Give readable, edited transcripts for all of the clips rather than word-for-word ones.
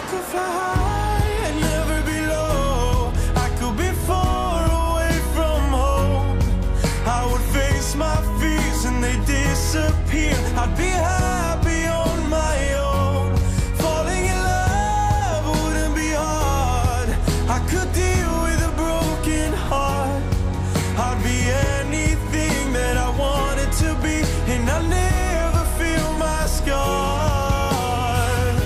could fly high and never be low. I could be far away from home. I would face my fears and they disappear. I'd be happy on my own. Falling in love wouldn't be hard. I could deal with a broken heart. I'd be anything that I wanted to be, and I never feel my scars.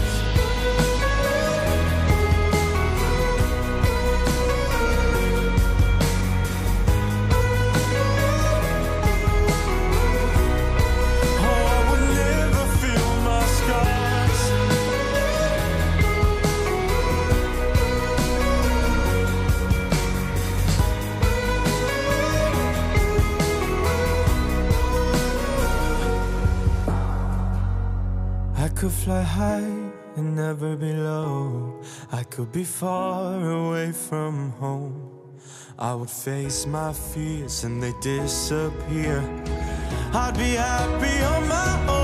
Oh, I would never feel my scars. I could fly high and never be low. I could be far away from home. I would face my fears and they disappear. I'd be happy on my own.